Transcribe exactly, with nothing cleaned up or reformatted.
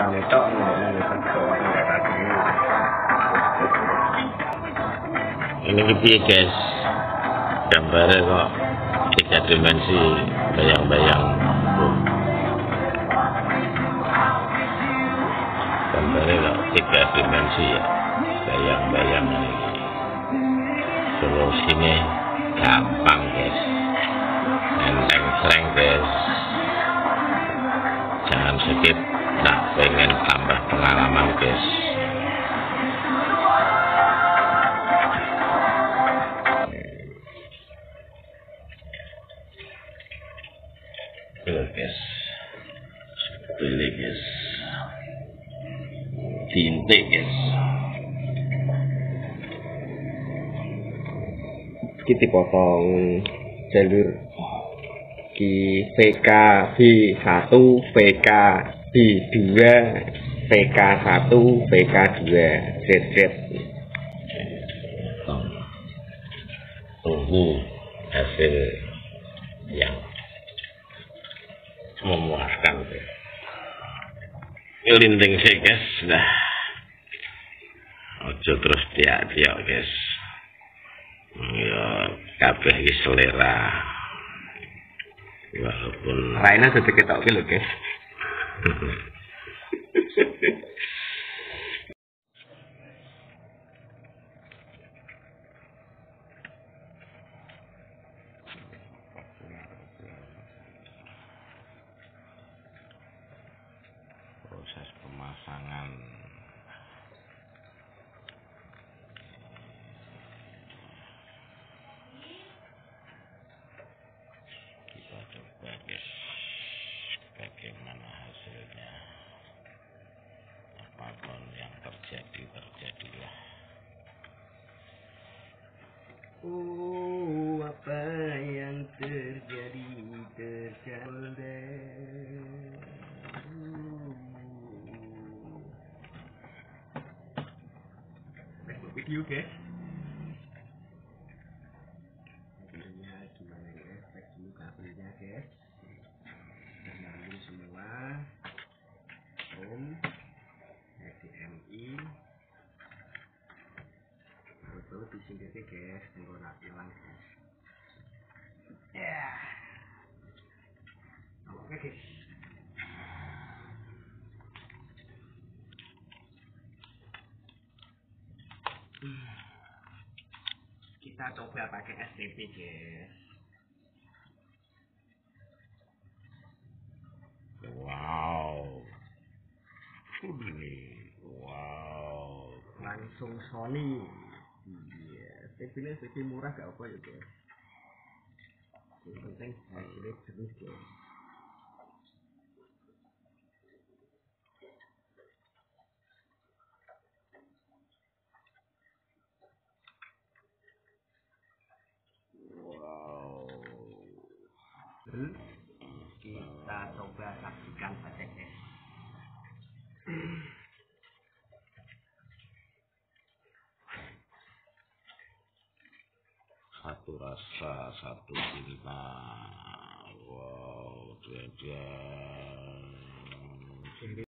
warnane tok ngono kok ini piye guys, gambarnya kok tiga dimensi, bayang-bayang. Gambarnya kok tiga dimensi ya, bayang-bayang ini. Solusinya gampang guys, enteng sereng guys. Jangan skip, nah pengen tambah pengalaman guys. Pilih guys, pilih guys, tintik guys. Kita potong jalur ki V K B satu, V K B dua, V K satu, V K dua, Z Z. Tunggu hasil yang memuaskan. Linting sih guys, dah. Ojo terus tiak-tiak guys. Ya kabeh iki selera. Walaupun Raina sudah ketok lho guys. proses pemasangan kita coba guys, bagaimana hasilnya. Apapun yang terjadi terjadilah. Oh, apa yang terjadi terjadi. Video guys. Kabelnya gimana guys? Cek dulu kabelnya guys. Nyambung semua. Om, H D M I. Betul di sini guys, tunggu nak hilang guys. Ya. Oke guys. Kita coba pakai S T P guys. Wow, ini wow, Langsung Sony. Iya, S T P-nya sedikit murah gak apa ya guys. Yang penting hasilnya jernih guys. Kita coba saksikan saja guys. satu rasa, satu cinta. Wow, dia